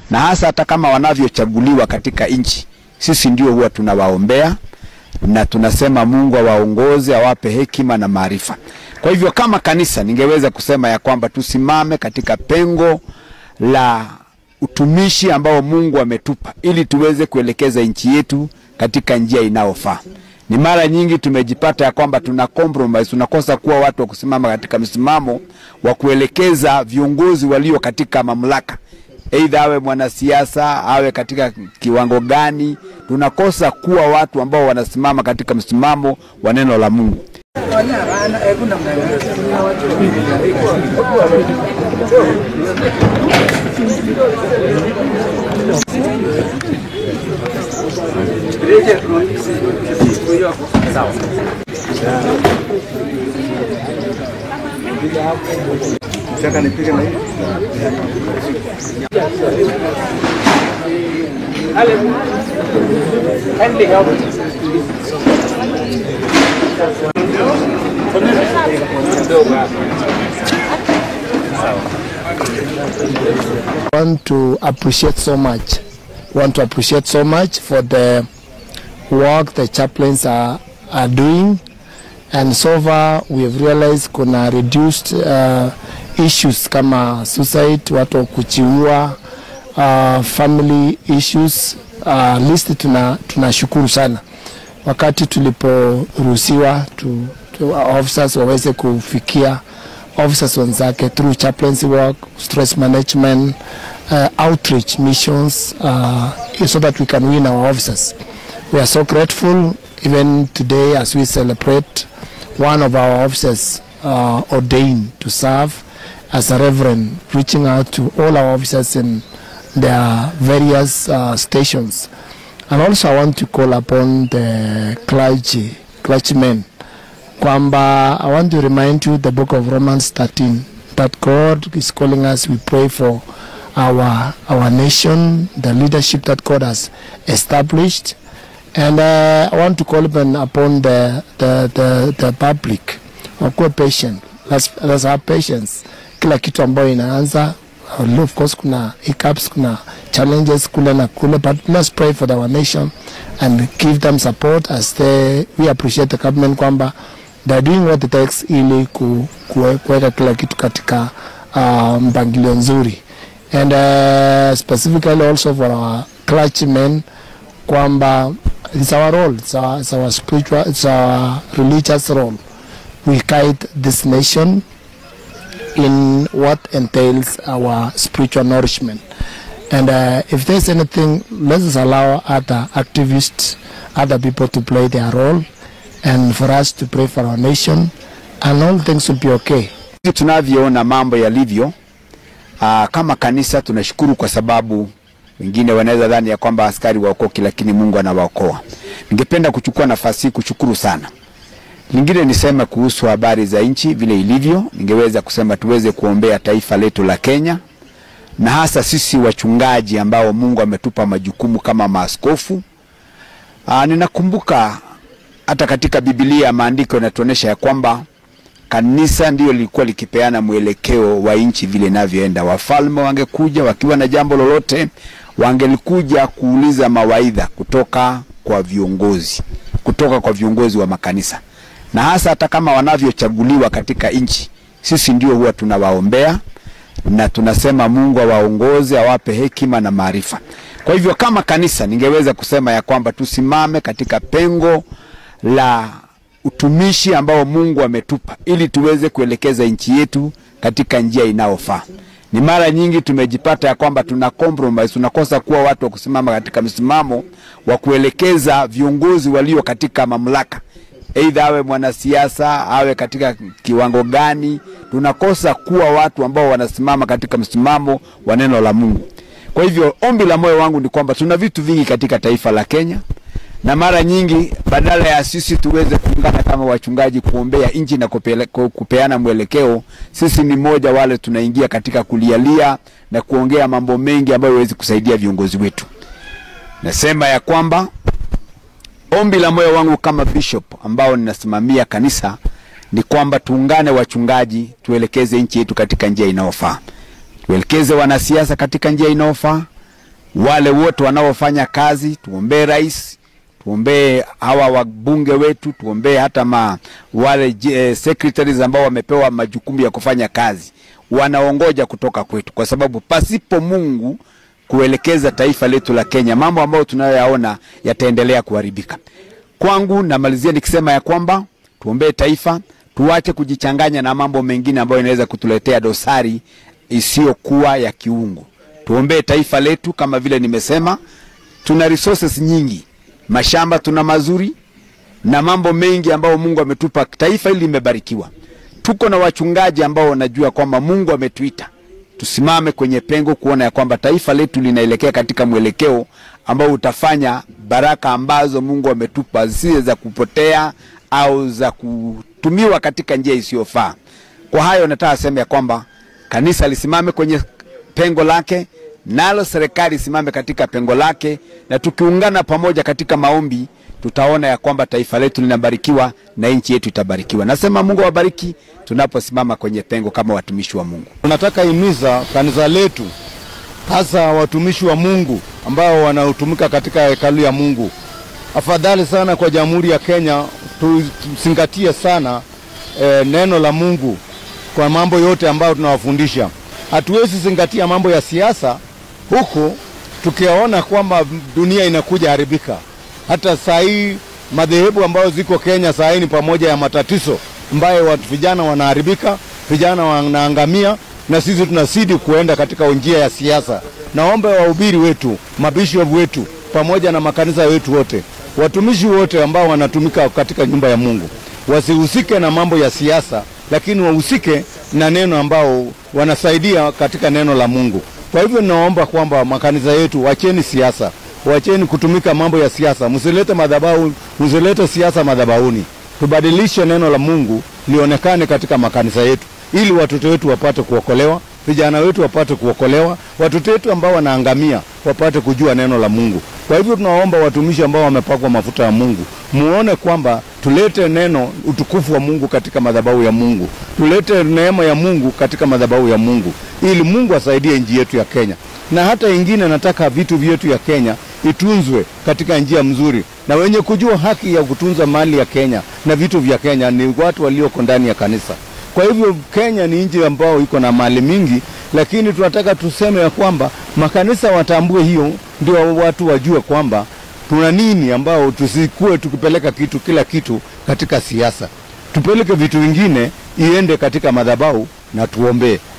na hasa hata kama wanavyochaguliwa katika nchi, sisi ndio huwa tunawaombea na tunasema Mungu awaongoze, awape hekima na maarifa. Kwa hivyo kama kanisa ningeweza kusema ya kwamba tusimame katika pengo la utumishi ambao Mungu ametupa ili tuweze kuelekeza nchi yetu katika njia inayofaa. Ni mara nyingi tumejipata ya kwamba tuna compromise, tunakosa kuwa watu wa kusimama katika msimamo wa kuelekeza viongozi walio katika mamlaka. Aidha awe mwanasiasa, awe katika kiwango gani, tunakosa kuwa watu ambao wanasimama katika msimamo wa neno la Mungu. Want to appreciate so much. For the work the chaplains are doing, and so far we have realized kuna reduced issues kama suicide, watu kuchiua, family issues. List tunashukuru sana wakati tuliporuhusiwa officers waweze kufikia officers wenzake through chaplaincy work, stress management, outreach missions, so that we can win our officers. We are so grateful. Even today as we celebrate one of our officers ordained to serve as a reverend, reaching out to all our officers in their various stations. And also I want to call upon the clergymen. Kwamba, I want to remind you the book of Romans 13, that God is calling us. We pray for our nation, the leadership that God has established. And I want to call upon the public. Wakuwe patient. Let's have patience. Kila kitu ambayo inaanza, of course kuna hiccups, kuna challenges kule na kule, but let's pray for our nation and give them support as we appreciate the government kwamba they're doing what it takes ili kuweka kila kitu katika mpangilio nzuri. And specifically also for our clergymen kwamba it's our role, it's our spiritual, it's our religious role. We guide this nation in what entails our spiritual nourishment. And if there's anything, let us allow other activists, other people to play their role, and for us to pray for our nation, and all things will be okay. Tunavyoona mambo yalivyo, kama kanisa tunashukuru kwa sababu wengine wanaweza dhani ya kwamba askari waokoki, lakini Mungu anawaokoa. Ningependa kuchukua nafasi hii kushukuru sana. Lingine nisema kuhusu habari za nchi vile ilivyo, ningeweza kusema tuweze kuombea taifa letu la Kenya, na hasa sisi wachungaji ambao Mungu ametupa majukumu kama maaskofu. Ninakumbuka hata katika Biblia maandiko yanatuonesha ya kwamba kanisa ndio lilikuwa likipeana mwelekeo wa nchi vile inavyoenda. Wafalme wangekuja wakiwa na jambo lolote, wangelikuja kuuliza mawaidha kutoka kwa viongozi wa makanisa. Na hasa hata kama wanavyochaguliwa katika nchi, sisi ndio huwa tunawaombea na tunasema Mungu awaongoze, awape hekima na maarifa. Kwa hivyo kama kanisa ningeweza kusema ya kwamba tusimame katika pengo la utumishi ambao Mungu ametupa ili tuweze kuelekeza nchi yetu katika njia inayofaa. Ni mara nyingi tumejipata ya kwamba tuna compromise, tunakosa kuwa watu wa kusimama katika msimamo wa kuelekeza viongozi walio katika mamlaka. Aidha awe mwanasiasa, awe katika kiwango gani, tunakosa kuwa watu ambao wanasimama katika msimamo wa neno la Mungu. Kwa hivyo ombi la moyo wangu ni kwamba tuna vitu vingi katika taifa la Kenya, na mara nyingi badala ya sisi tuweze kuungana kama wachungaji kuombea nchi na kupeana mwelekeo, sisi ni moja wale tunaingia katika kulialia na kuongea mambo mengi ambayo hawezi kusaidia viongozi wetu. Nasema ya kwamba ombi la moyo wangu kama bishop ambao ninasimamia kanisa ni kwamba tuungane wachungaji, tuelekeze nchi yetu katika njia inayofaa. Tuelekeze wanasiasa katika njia inayofaa, wale wote wanaofanya kazi, tuombee rais, tuombee hawa wabunge wetu, tuombee hata wale secretaries ambao wamepewa majukumu ya kufanya kazi, wanaongoja kutoka kwetu, kwa sababu pasipo Mungu kuelekeza taifa letu la Kenya, mambo ambayo tunayoyaona yataendelea kuharibika. Kwangu namalizia nikisema ya kwamba tuombee taifa, tuache kujichanganya na mambo mengine ambayo inaweza kutuletea dosari isiyokuwa ya kiungu. Tuombee taifa letu. Kama vile nimesema, tuna resources nyingi, mashamba tuna mazuri na mambo mengi ambayo Mungu ametupa. Taifa hili limebarikiwa. Tuko na wachungaji ambao wanajua kwamba Mungu ametuita tusimame kwenye pengo kuona ya kwamba taifa letu linaelekea katika mwelekeo ambao utafanya baraka ambazo Mungu ametupa zisiwe za kupotea au za kutumiwa katika njia isiyofaa. Kwa hayo nataka sema ya kwamba kanisa lisimame kwenye pengo lake, nalo serikali isimame katika pengo lake, na tukiungana pamoja katika maombi tutaona ya kwamba taifa letu linabarikiwa na nchi yetu itabarikiwa. Nasema Mungu awabariki tunaposimama kwenye pengo kama watumishi wa Mungu. Tunataka himiza kanisa letu, hasa watumishi wa Mungu ambao wanaotumika katika hekalu ya Mungu. Afadhali sana kwa Jamhuri ya Kenya tuzingatie sana neno la Mungu kwa mambo yote ambayo tunawafundisha. Hatuwezi zingatia mambo ya siasa huku tukiona kwamba dunia inakuja haribika. Hata saa hii madhehebu ambayo ziko Kenya saa hii ni pamoja ya matatizo ambayo watu vijana wanaharibika, vijana wanaangamia, na sisi tunazidi kuenda katika njia ya siasa. Naomba wahubiri wetu, mabishop wetu pamoja na makanisa wetu wote, watumishi wote ambao wanatumika katika nyumba ya Mungu, wasihusike na mambo ya siasa, lakini wahusike na neno ambao wanasaidia katika neno la Mungu. Kwa hivyo naomba kwamba makanisa yetu wacheni siasa, wacheni kutumika mambo ya siasa, msilete madhabahu, msilete siasa madhabahuni. Tubadilishe neno la Mungu lionekane katika makanisa yetu ili watoto wetu wapate kuokolewa, vijana wetu wapate kuokolewa, watoto wetu ambao wanaangamia wapate kujua neno la Mungu. Kwa hivyo tunaomba watumishi ambao wamepakwa mafuta ya Mungu, muone kwamba tulete neno, utukufu wa Mungu katika madhabahu ya Mungu. Tulete neema ya Mungu katika madhabahu ya Mungu ili Mungu asaidie nchi yetu ya Kenya. Na hata ingine, nataka vitu vyetu ya Kenya itunzwe katika njia mzuri, na wenye kujua haki ya kutunza mali ya Kenya na vitu vya Kenya ni watu walioko ndani ya kanisa. Kwa hivyo Kenya ni nchi ambao iko na mali mingi, lakini tunataka tuseme ya kwamba makanisa watambue hiyo, ndio watu wajue kwamba tuna nini, ambao tusikue tukipeleka kila kitu katika siasa. Tupeleke vitu vingine iende katika madhabahu na tuombee.